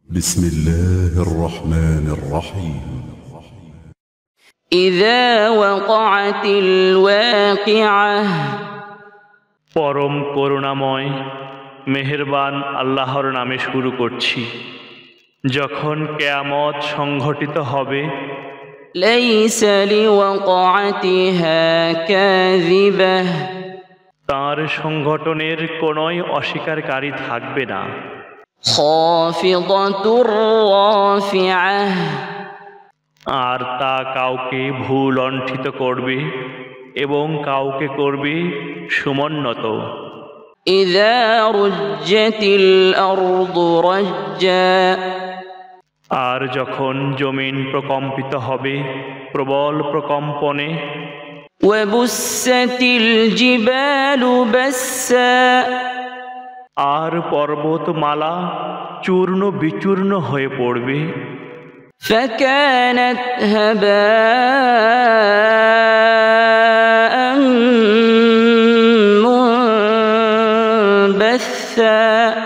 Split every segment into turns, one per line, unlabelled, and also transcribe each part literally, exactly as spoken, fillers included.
بسم الله الرحمن الرحيم
إذا وقعت الواقعة
পরম করুণাময় মেহেরবান আল্লাহর নামে শুরু করছি। যখন কিয়ামত সংঘটিত হবে,
ليس لوقعتها كاذبة
তার সংগঠনের কোনোই অস্বীকারী থাকবে না।
خافضة رافعة
আর তা কাউকে ভূলণ্ঠিত করবে এবং কাউকে করবে সমুন্নত।
إذا رجت الأرض رجا
আর যখন জমিন প্রকম্পিত হবে প্রবল প্রকম্পনে,
وبست الجبال بسا
আর পর্বতমালা চূর্ণ বিচূর্ণ হয়ে পড়বে,
فكانت هباء منبثا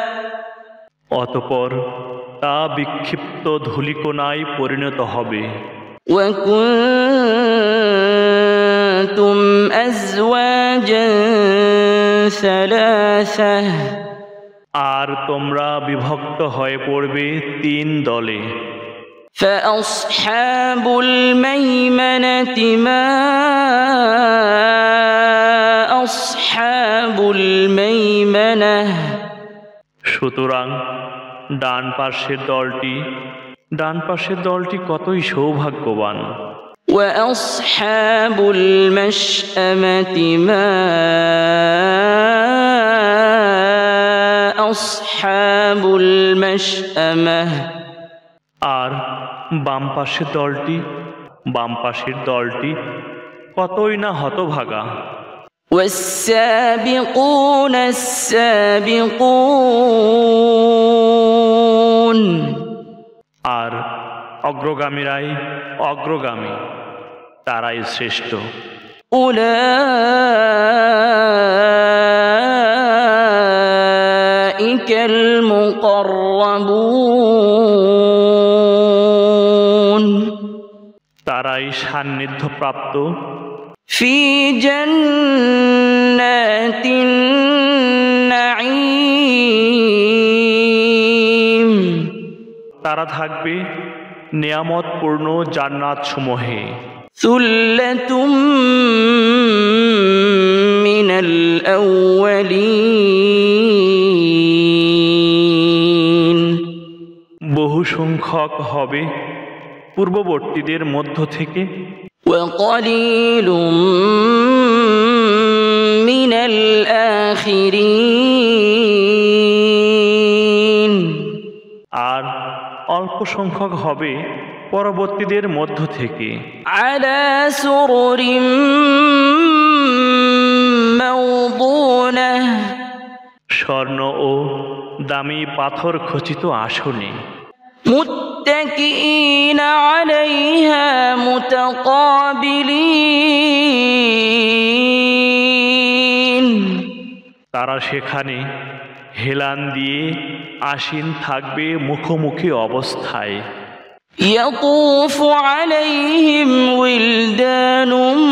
অতঃপর তা বিক্ষিপ্ত ধূলিকণায় পরিণত হবে।
وكنتم أزواجا ثلاثة
আর তোমরা বিভক্ত হয়ে পড়বে তিন দলে।
فأصحاب الميمنة ما أصحاب الميمنة
সুতরাং ডান পাশের দলটি ডান পাশের দলটি কতই সৌভাগ্যবান।
وأصحاب المشأمة ما أصحاب المشأمة
আর বাম পাশের দলটি বাম পাশের দলটি কতই না হতভাগা।
والسابقون السابقون
আর অগ্রগামীরাই অগ্রগামী, তারাই শ্রেষ্ঠ।
أولئك المقربون
তারাই সান্নিধ্যপ্রাপ্ত
في جنات النعيم
তারা থাকবে নিয়ামতপূর্ণ জান্নাত সমূহে।
ثلة من الأولين
বহু সংখ্যক হবে পূর্ববর্তীদের মধ্য থেকে,
وقليل من الآخرين
আর অল্প সংখ্যক হবে পরবর্তীদের মধ্য থেকে।
على سرر موضونة
স্বর্ণ ও দামি পাথর খচিত আসনে,
متكئين عليها متقابلين
তারা সেখানে হেলান দিয়ে আসীন থাকবে মুখোমুখি অবস্থায়।
يطوف عليهم ولدان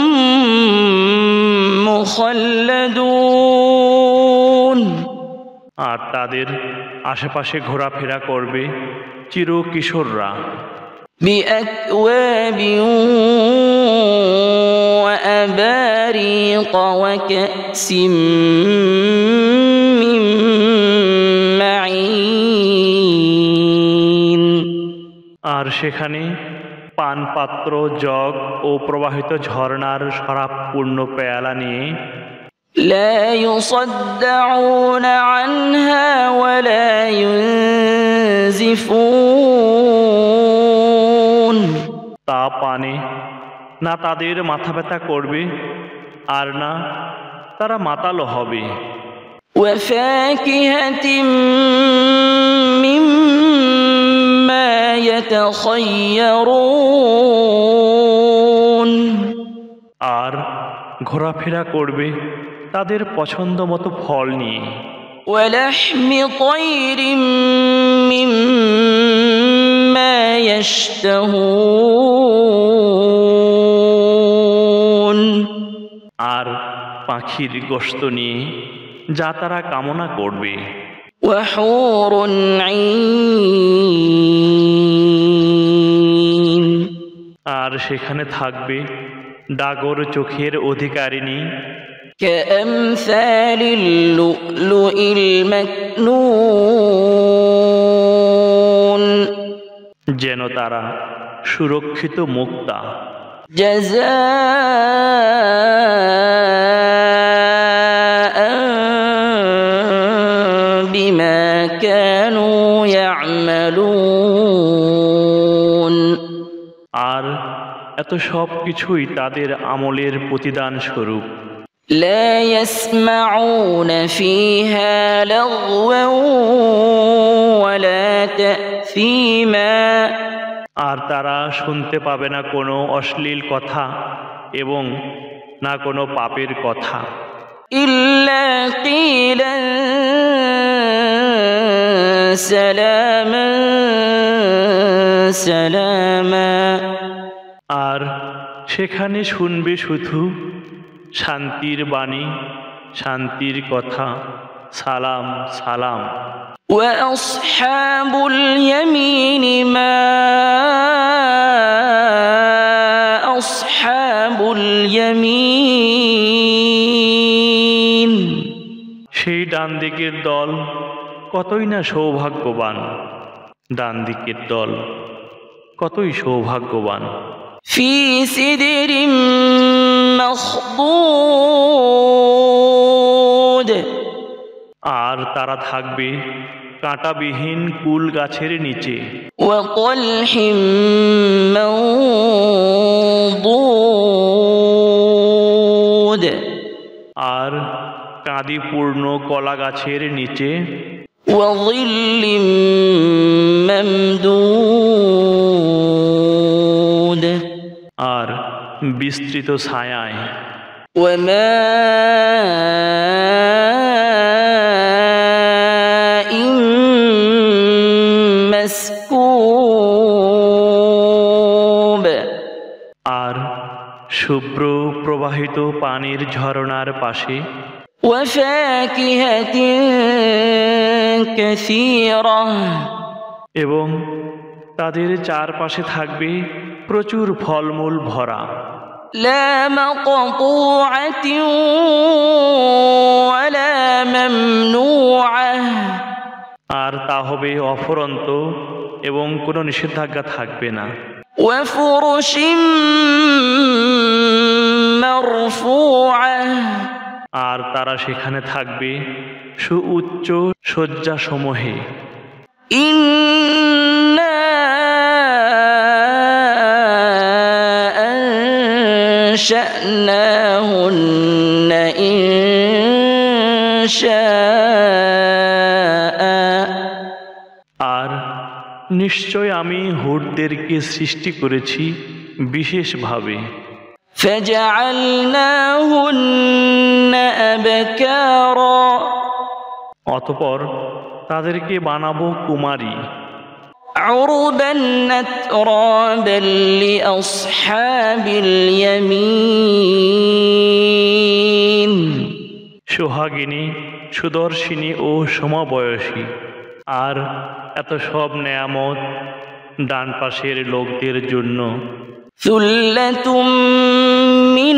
مخلدون
আর তাদের আশেপাশে ঘোরাফেরা করবে চির কিশোররা।
بأكواب وأباريق وكأس من معين
আর সেখানে পানপাত্র, জগ ও প্রবাহিত ঝর্ণার শরাবপূর্ণ পেয়ালা নিয়ে,
لا يصدعون عنها ولا ينزفون
তা পানে না তাদের মাথা ব্যথা করবে আর না তারা মাতালো হবে।
وفاكهة مما يتخيرون
আর ঘোরাফেরা করবে তাদের পছন্দ মতো ফল নিয়ে।
ولحم طير مما ما يشتهون
আর পাখির গোশত নিয়ে যা তারা কামনা করবে।
وحور عين
আর সেখানে থাকবে ডাগর চোখের অধিকারিণী
كأمثال اللؤلؤ المكنون
যেন তারা সুরক্ষিত মুক্তা।
جزاء بما كانوا يعملون
আর এত সব কিছুই তাদের আমলের প্রতিদান স্বরূপ।
لا يسمعون فيها لغوا ولا تأثيما
আর তারা শুনতে পাবে না কোনো অশ্লীল কথা এবং না কোনো পাপের কথা।
إلا قيلا سلاما سلاما
আর সেখানে শুনবে শুধু শান্তির বাণী, শান্তির কথা, সালাম সালাম।
وأصحاب اليمين ما أصحاب اليمين
সেই ডান দিকের দল কতই না সৌভাগ্যবান, ডান দিকের দল কতই সৌভাগ্যবান।
في سدر مخضود
আর তারা থাকবে কাঁটাবিহীন কুল গাছের নিচে।
وطلح منضود
আর কাঁদিপূর্ণ কলা গাছের নিচে।
وظل ممدود
আর বিস্তৃত ছায়ায়।
وماء مسكوب
আর শুভ্র প্রবাহিত পানির ঝরনার পাশে।
وفاكهة كثيرة
এবং তাদের চারপাশে থাকবে প্রচুর ফলমূল ভরা।
لا مقطوعة ولا ممنوعة
আর তা হবে অফুরন্ত এবং কোনো নিষেধাজ্ঞা থাকবে না।
وفرش مرفوعة
আর তারা সেখানে থাকবে সুউচ্চ শয্যাসমূহে।
إنا أنشأناهن إنشاء
আর নিশ্চয় আমি হুটদেরকে সৃষ্টি করেছি বিশেষভাবে।
فجعلناهن أبكارا
অতঃপর তাদেরকে বানাবো কুমারী।
عربا أترابا لأصحاب اليمين
সোহাগিনী, সুদর্শিনী ও সমবয়সী। আর এত সব নেয়ামত ডান পাশের লোকদের জন্য।
ثلة من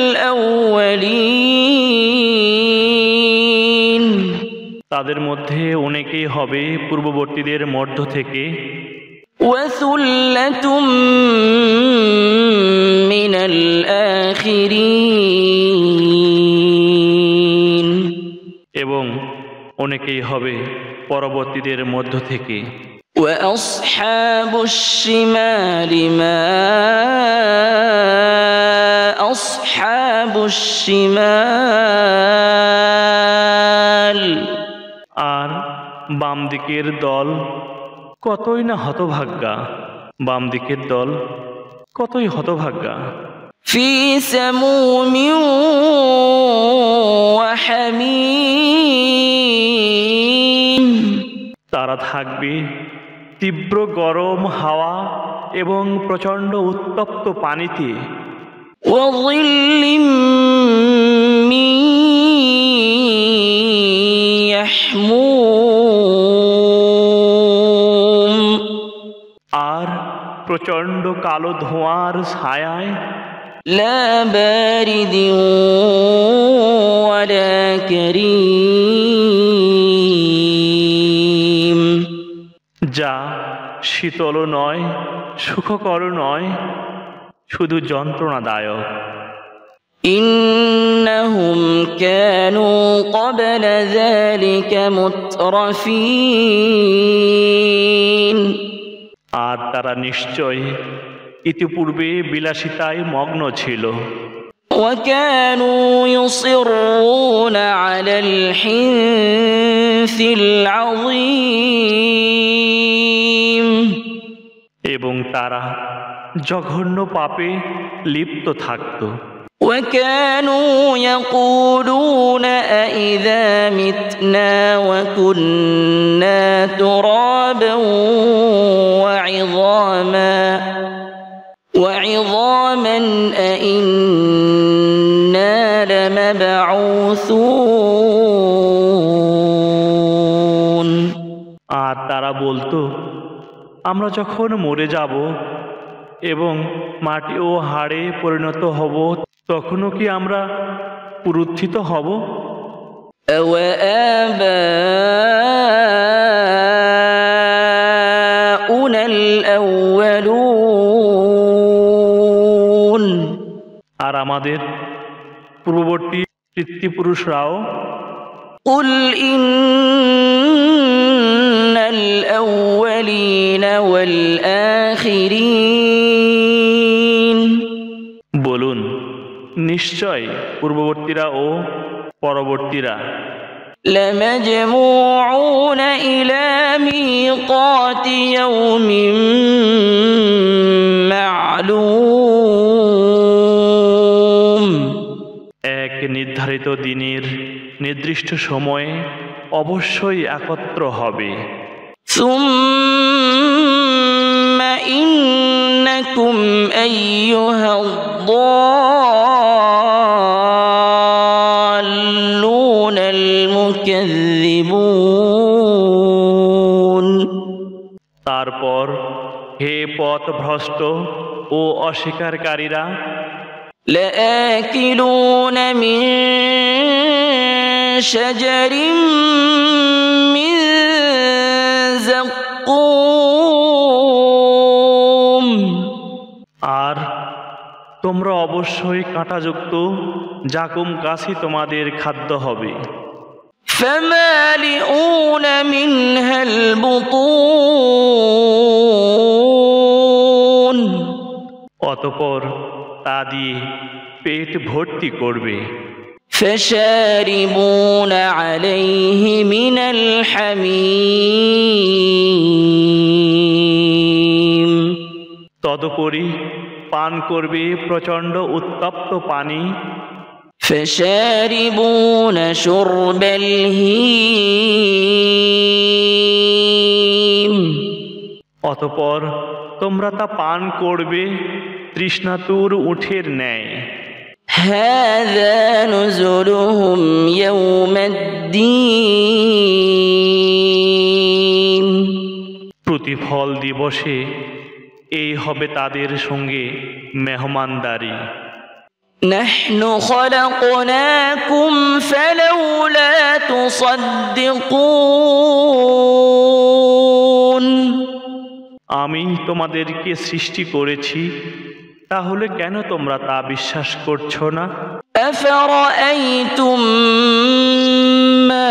الأولين
তাদের মধ্যে অনেকেই হবে পূর্ববর্তীদের মধ্য থেকে।
وثلة من الآخرين
এবং অনেকেই হবে পরবর্তীদের মধ্য থেকে।
وأصحاب الشمال ما أصحاب الشمال
আর বাম দিকের দল কতই না হতভাগ্যা, বাম দিকের দল কতই হতভাগ্যা।
في سموم وحميم
তারা থাকবে তীব্র গরম হাওয়া এবং প্রচণ্ড উত্তপ্ত পানিতে
وظل من يحموم
আর প্রচণ্ড কালো ধোঁয়ার ছায়ায়
لا بارد ولا كريم
যা শীতল নয়, সুখকর নয়, শুধু যন্ত্রণাদায়ক।
إنهم كانوا قبل ذلك مترفين
আর তারা নিশ্চয় ইতিপূর্বে বিলাসিতায় মগ্ন ছিল।
وكانوا يصرون على الحنث العظيم
এবং তারা জঘন্য পাপে লিপ্ত থাকত।
وكانوا يقولون أئذا متنا وكنا ترابا وعظاما وعظاما أئنا لمبعوثون
আর তারা বলতো, আমরা যখন মরে যাব এবং মাটি ও হাড়ে পরিণত হব, তখনও কি আমরা পুনরুত্থিত হব?
أَوَآبَاؤُنَا الْأَوَّلُونَ
আর আমাদের পূর্ববর্তী পিতৃপুরুষরাও?
قُلْ إِنَّ الْأَوَّلِينَ وَالْآخِرِينَ
বলুন, নিশ্চয় পূর্ববর্তীরা ও পরবর্তীরা
لَمَجْمُوعُونَ إِلَى مِيقَاتِ يَوْمٍ مَّعْلُومٍ
এক নির্ধারিত দিনের নির্দিষ্ট সময়ে অবশ্যই একত্র হবে।
ثُمَّ إِنَّكُمْ أَيُّهَا الضَّالُّونَ الْمُكَذِّبُونَ
তারপর হে পথভ্রষ্ট ও অস্বীকারীরা,
لَآكِلُونَ مِن شَجَرٍ مِّن زَقُّومٍ
আর তোমরা অবশ্যই কাঁটাযুক্ত জাকুম গাছই তোমাদের খাদ্য হবে।
فَمَالِئُونَ مِنْهَا الْبُطُونَ
অতঃপর তা দিয়ে পেট ভর্তি করবে।
فَشَارِبُونَ عَلَيْهِ مِنَ الْحَمِيمِ
তদুপরি পান করবে প্রচণ্ড উত্তপ্ত পানি।
فَشَارِبُونَ شُرْبَ الْهِيمِ
অতঃপর তোমরা তা পান করবে তৃষ্ণাতুর উঠের ন্যায়।
هَذَا نُزُلُهُمْ يَوْمَ الدِّينِ
প্রতিফল দিবসে এই হবে তাদের সঙ্গে মেহমানদারি।
نحن خلقناكم فلولا تصدقون
আমি তোমাদেরকে সৃষ্টি করেছি, তাহলে কেন তোমরা তা বিশ্বাস করছো না?
أفرأيتم ما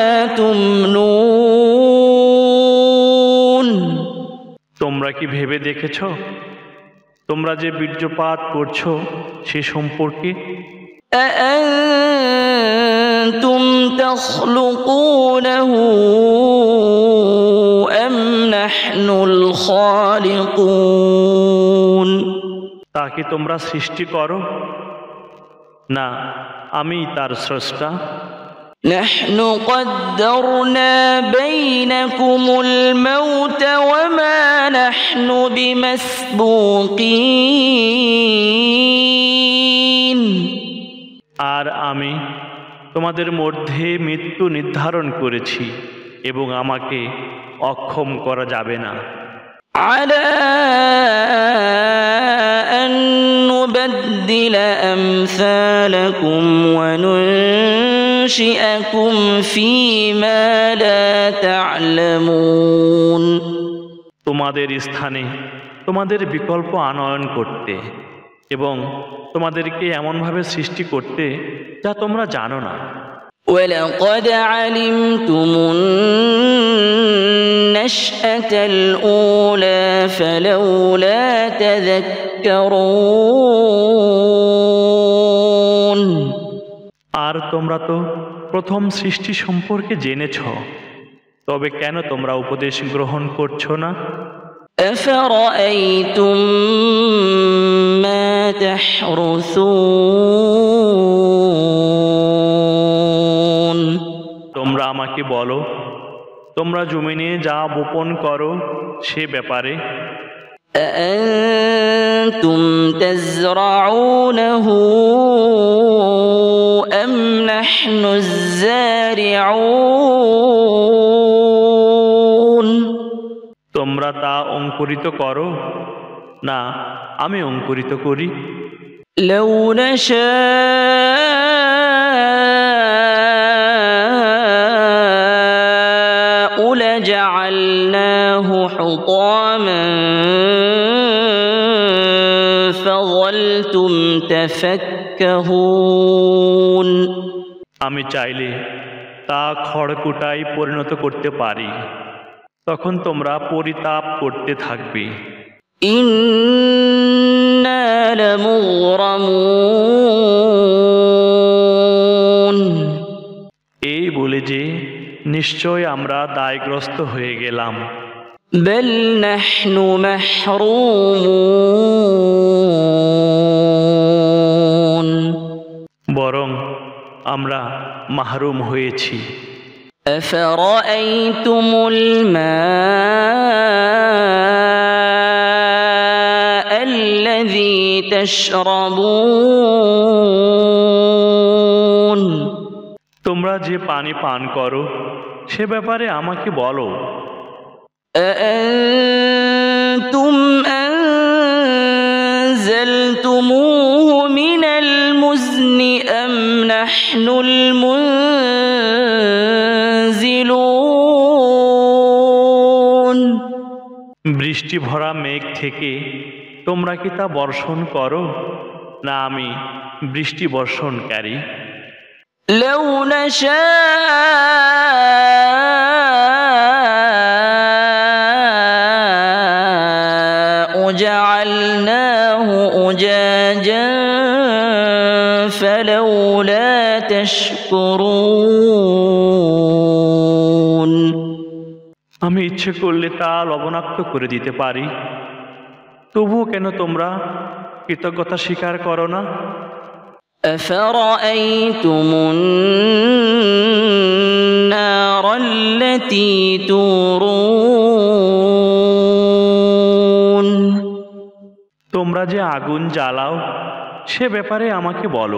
تمنون
তোমরা কি ভেবে দেখেছ তোমরা যে বীর্যপাত করছো সে সম্পর্কে?
أأنتم تخلقونه أم نحن الخالقون
তা কি তোমরা সৃষ্টি করো? না, আমি তার স্রষ্টা।
نحن قدرنا بينكم الموت وما نحن بمسبوقين
আর আমি তোমাদের মধ্যে মৃত্যু নির্ধারণ করেছি এবং আমাকে অক্ষম করা যাবে না।
على أن نبدل أمثالكم وننشئكم فيما لا تعلمون
তোমাদের স্থানে তোমাদের বিকল্প আনয়ন করতে এবং তোমাদেরকে এমনভাবে সৃষ্টি করতে যা তোমরা জানো না।
ولقد علمتم النشأة الأولى فلولا تذكرون
আর তোমরা তো প্রথম সৃষ্টি সম্পর্কে জেনেছ, তবে কেন তোমরা উপদেশ গ্রহণ করছো না?
أفرأيتم ما تحرثون
তোমরা আমাকে বলো, তোমরা জমিনে যা বপন করো সে ব্যাপারে।
أأنتم تزرعونه أم نحن الزارعون
তোমরা তা অঙ্কুরিত করো না আমি অঙ্কুরিত করি?
لو نشاء لجعلناه حطاما فظلتم تفكهون
আমি চাইলে তা খড়কুটায় পরিণত করতে পারি, তখন তোমরা পরিতাপ করতে থাকবে।
إنا لمغرمون
এই বলে যে নিশ্চয় আমরা দায়গ্রস্ত হয়ে গেলাম।
بل نحن محرومون
বরং আমরা মাহরুম হয়েছি।
أفرأيتم الماء الذي تشربون
তোমরা যে পানি পান করো সে ব্যাপারে আমাকে বলো।
أأنتم أنزلتموه من المزن أم نحن المنزلون
বৃষ্টি ভরা মেঘ থেকে তোমরা কি তা বর্ষণ করো না আমি বৃষ্টি বর্ষণকারী?
لو نشاء جعلناه أجاجا فلولا تشكرون
আমি ইচ্ছে করলে তা লবণাক্ত করে দিতে পারি, তবুও কেন তোমরা কৃতজ্ঞতা স্বীকার করো না?
أفرأيتم النار التي تورون
তোমরা যে আগুন জ্বালাও সে ব্যাপারে আমাকে বলো।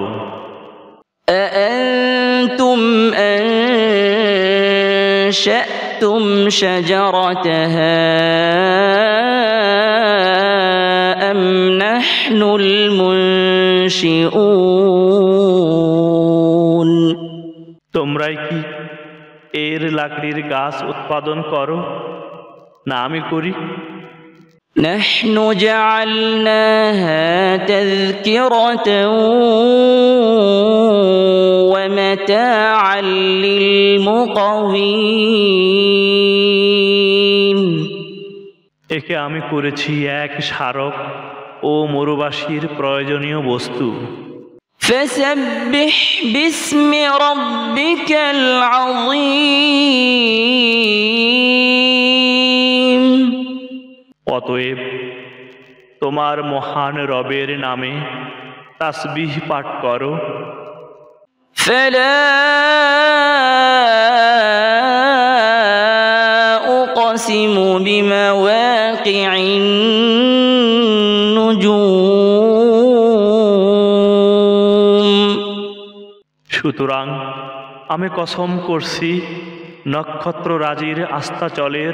أأنتم أنشأتم شجرتها أم نحن المنشئون
তোমরাই কি এর লাকড়ির গাছ উৎপাদন করো না আমি করি?
نحن جعلناها تذكرة ومتاعا للمقوين
একে আমি করেছি এক স্মারক ও মরুবাসীর প্রয়োজনীয় বস্তু।
فسبح باسم ربك العظيم
অতএব তোমার মহান রবের নামে তাসবিহ পাঠ করো।
فلا
সুতরাং আমি কসম করছি নক্ষত্ররাজির আস্তাচলের,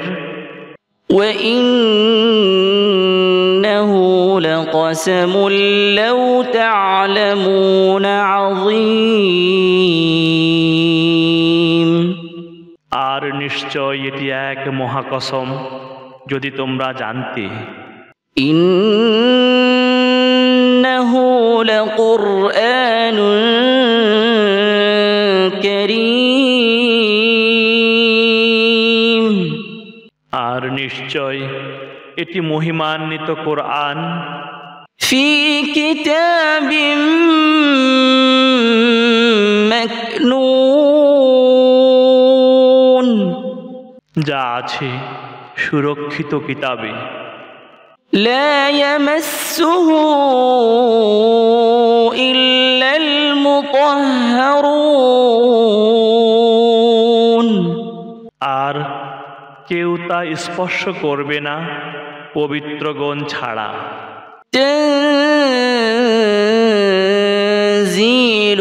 وإنه لقسم لو تعلمون عظيم
আর নিশ্চয় এটি এক মহাকসম যদি তোমরা জানতে।
إنه لقرآن كريم
আর নিশ্চয় এটি মহিমান্বিত কোরআন,
في كتاب مكنون
যা আছে সুরক্ষিত কিতাবে,
لا يمسه إلا المطهرون
আর কেউ তা স্পর্শ করবে না পবিত্রগণ ছাড়া।
تنزيل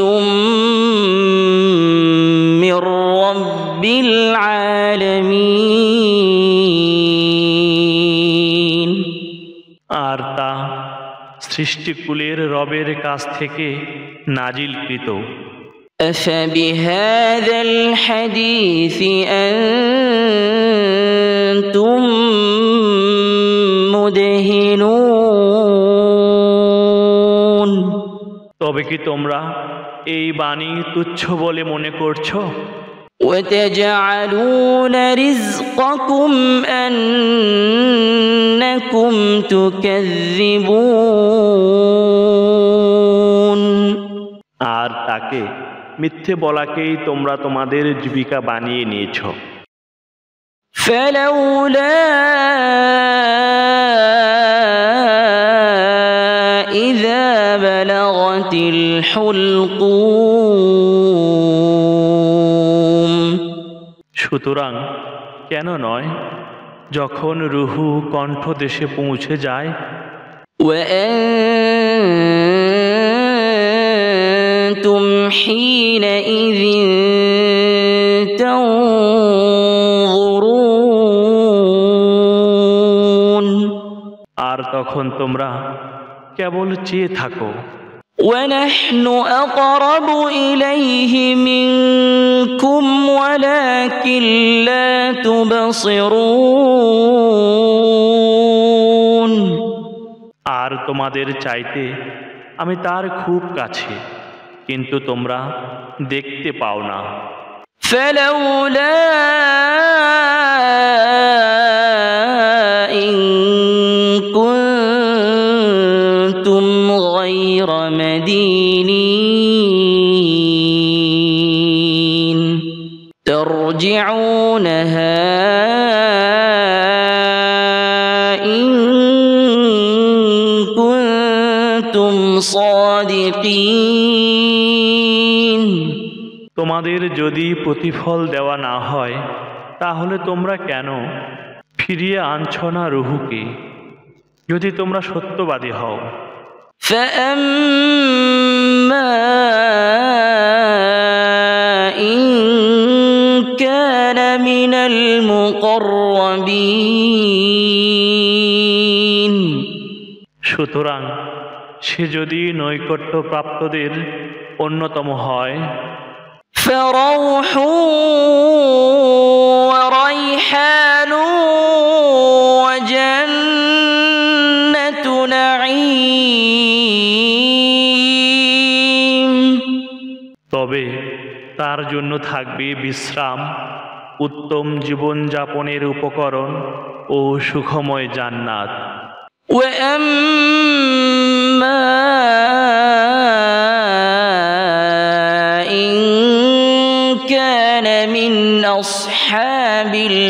من رب العالمين
আর তা সৃষ্টিকুলের রবের কাছ থেকে নাজিলকৃত।
أفبهذا الحديث أنتم مدهنون
তবে কি তোমরা এই বাণী তুচ্ছ বলে মনে করছো?
وتجعلون رزقكم أنكم تكذبون
আর তাকে মিথ্যে বলাকেই তোমরা তোমাদের জীবিকা বানিয়ে নিয়েছো।
فلولا إذا بلغت الحلقوم
সুতরাং কেন নয় যখন রুহু কণ্ঠদেশে পৌঁছে যায়,
وأنتم حينئذ تنظرون
আর তখন তোমরা কেবল চেয়ে থাকো।
ونحن أقرب إليه منكم ولكن لا تبصرون
আর তোমাদের চাইতে আমি তার খুব কাছে, কিন্তু তোমরা দেখতে পাও না।
فلولا إن كنتم غير مدينين ترجعونها إن كنتم صادقين
তোমাদের যদি প্রতিফল দেওয়া না হয় তাহলে তোমরা কেন ফিরিয়ে আনছ না রুহুকে, যদি তোমরা সত্যবাদী হও।
فأما إن كان من المقربين
সুতরাং সে যদি নৈকট্যপ্রাপ্তদের অন্যতম হয়,
فروح وريحان وجنة نعيم
তবে তার জন্য থাকবে বিশ্রাম, উত্তম জীবনযাপনের উপকরণ ও সুখময় জান্নাত।
وأما إن كان من أصحاب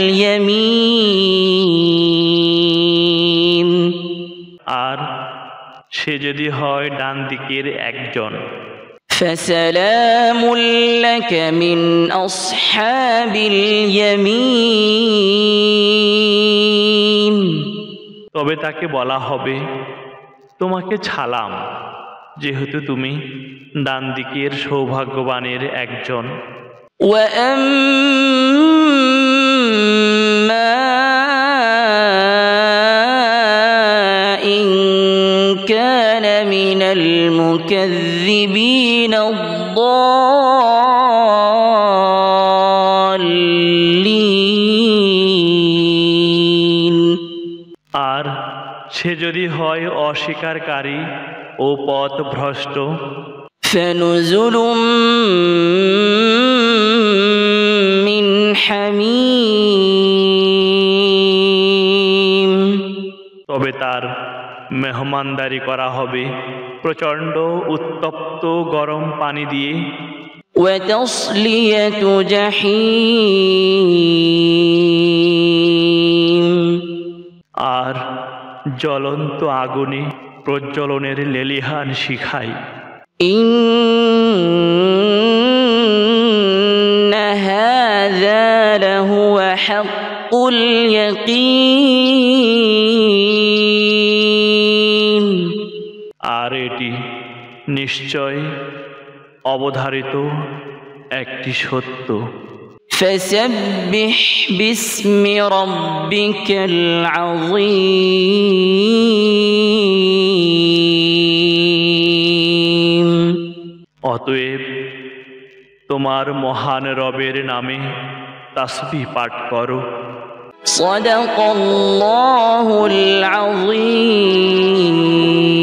اليمين
আর সে যদি হয় ডান দিকের একজন,
فسلام لك من أصحاب اليمين
তবে তাকে বলা হবে তোমাকে ছালাম, যেহেতু তুমি ডান দিকের সৌভাগ্যবানের একজন।
وأما إن كان من المكذبين الضالين
আর সে যদি হয় অস্বীকারী ও পথভ্রষ্ট,
فنزل من حميم
তবে তার মেহমানদারি করা হবে প্রচণ্ড উত্তপ্ত গরম পানি দিয়ে।
وتصلية جحيم
আর জ্বলন্ত আগুনে প্রজ্বলনের লেলিহান শিখাই।
إن هذا لهو حق اليقين
আর এটি নিশ্চয় অবধারিত একটি সত্য।
فسبح باسم ربك العظيم
অতএব তোমার মহান রবের নামে তাসবিহ পাঠ করো।
صدق الله العظيم।